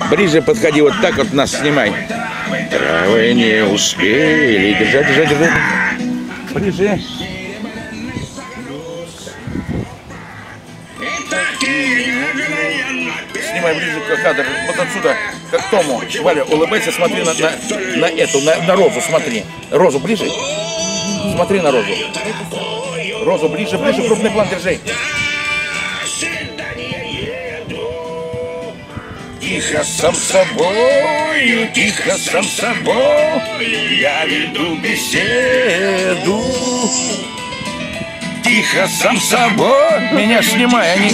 Ближе подходи, вот так вот нас снимай. Травы не успели. Держать, держать, держать. Ближе. Снимай ближе кадр, вот отсюда, как Тому. Валя, улыбайся, смотри на розу, смотри. Розу ближе. Смотри на розу. Розу ближе, ближе, крупный план держи. Тихо сам собою, тихо сам собой, я веду беседу. Тихо сам собой, меня снимай, они.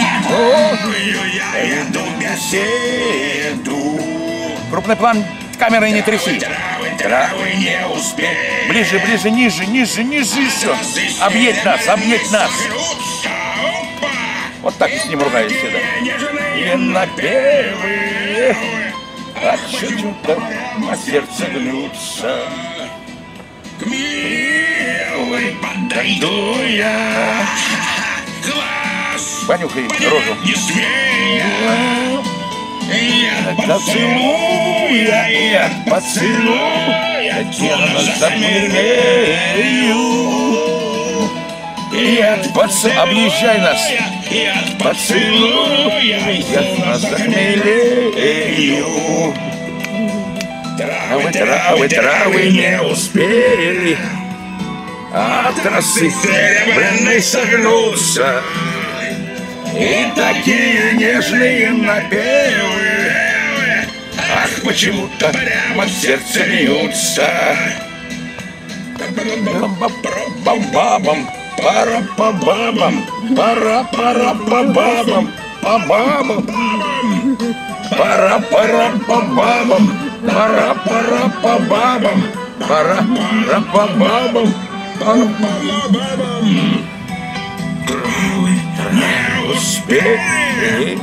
Я веду беседу. Крупный план, камеры не тряси. Травы не успели. Ближе, ближе, ниже, ниже, ниже еще. Объедь нас, объедь нас. Вот так с ним ругаюсь всегда. И напевы от чуть-чуть на сердце гнутся. К милой подойду я. Понюхай розу. Я целую, я поцелую, я тело замерею. Объезжай нас. Поцелуй, я захмелею. Травы, травы, травы не успели от росы серебряной согнуться. И такие нежные напевы, ах, почему-то прямо в сердце льются. Бам-бам-бам-бам. Пара-па-бабам, пара-пара-па-бабам, па-бабам, пара-пара-па-бабам, пара-пара-па-бабам, пара-пара-па-бабам, пара-пара-бабам. Не успели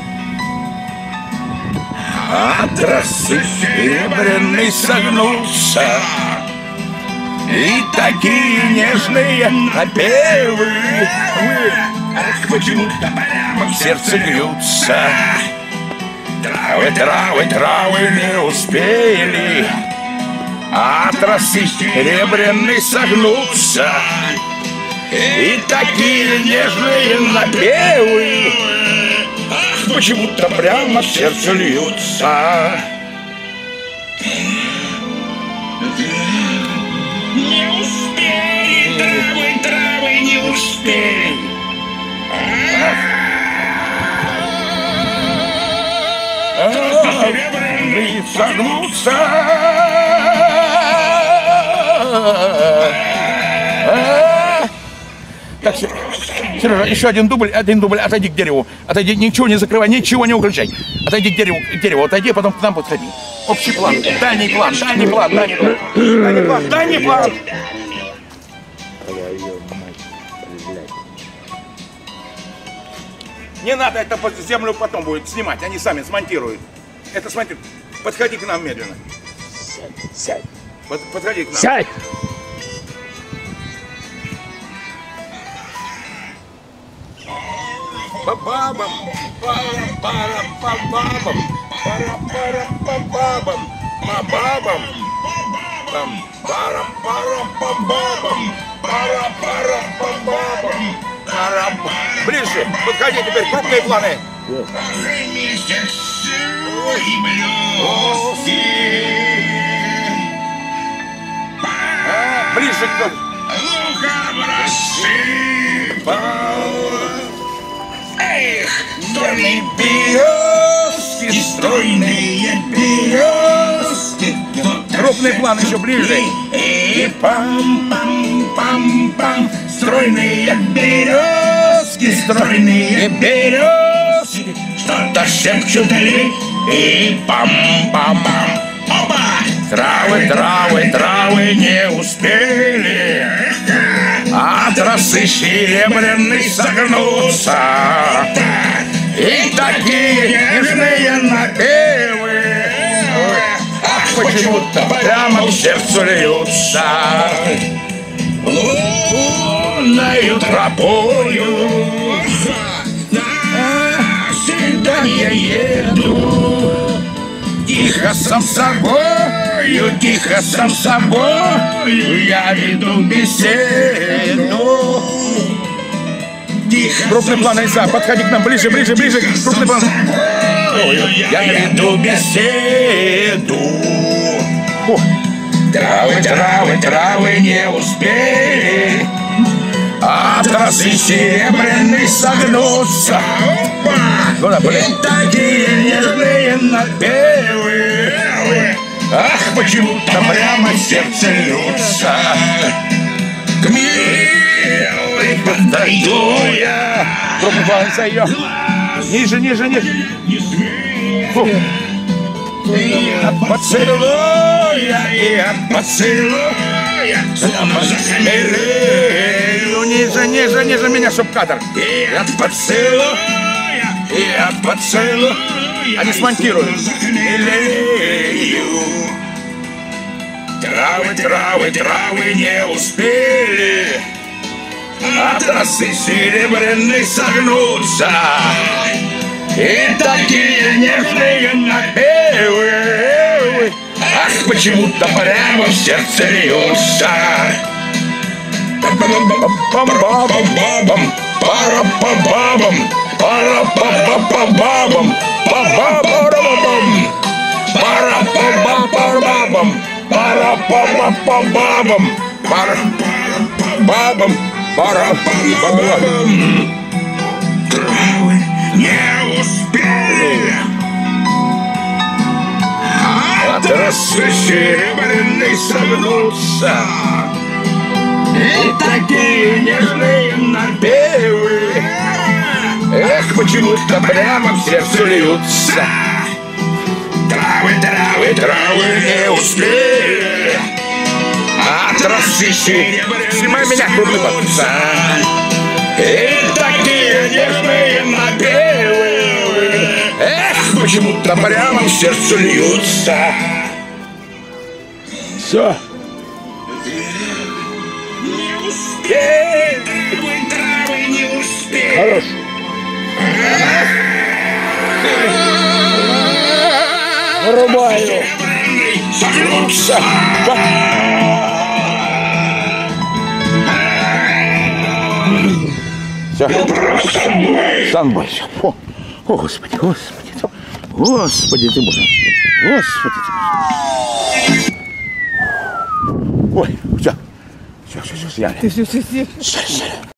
от росы серебряной согнуться. И такие нежные напевы, ах, почему-то прямо в сердце льются. Травы, травы, травы не успели от росы серебряной согнуться. И такие нежные напевы, ах, почему-то прямо в сердце льются. Не успели, травы, травы не успели. Серебряные согнутся. Так, Сережа, еще один дубль, отойди к дереву. Отойди, ничего не закрывай, ничего не выключай. Отойди к дереву, отойди, потом к нам подходи. Общий план, дальний план, дальний план, дальний план, дальний план, дальний план. Не надо, это под землю потом будет снимать, они сами смонтируют. Это смонтируют. Подходи к нам медленно. Сядь. Подходи к нам. Сядь! Па-бабам, пара-пара-па-бабам, пара-пара-па-бабам, па-бабам, пара-пара-па-бабам, пара-пара-па-бабам, ближе, подходи теперь, крупные планы. Ближе к... Эх, стройные березки, стройные березки. Крупный план еще ближе. И пам-пам-пам-пам. Стройные березки, стройные березки. Что-то шепчут и пам-пам-пам. Опа! Травы, травы, травы не успели от росы серебряной согнуться. И такие нежные напевы, ах, почему-то прямо в сердце льются. Лунною тропою сюда я еду. тихо сам собою, тихо сам собою я веду беседу. Крупный план, Иса, подходи к нам ближе, ближе, ближе. Крупный план. Я веду беседу. Травы, травы, травы не успели от росы серебряной согнуться. Куда, блин? Такие нежные напевы. Ах, почему-то прямо в сердце льются. К милой подойду я. Крупный план, Иса, ее. Ниже, ниже, ниже. Поцелуй я поцелуй, словно захмелею. Ниже, ниже, ниже меня, чтоб кадр. Я поцелуй, я поцелуй. Они смонтируют. Травы, травы, травы не успели от росы серебряной согнуться. И такие нежные напевы, ах, почему-то прямо в сердце льются. Пам-пам-пам-пам-пам, пара-пам-пам-пам, пара-пам-пам-пам-пам, пара-пам-пам-пам, пара-пам-пам-пам-пам, пара-пам-пам-пам-пам, пара-пам-пам-пам, пара-пам-пам-пам. Травы не успели от росы серебряной согнуться. И такие нежные напевы, эх, почему-то прямо в сердце льются. Травы, травы, травы не успели от росы серебряной снимай меня, согнуться. И такие нежные напевы, эх, почему-то прямо в сердце льются. Все. Не успели, травы не успели. Хорош. Вырубаю. Согнуться. Сан больше. О, Господи, Господи, Господи ты Боже. Господи ты Боже. Ой, все. Все, сняли. Все.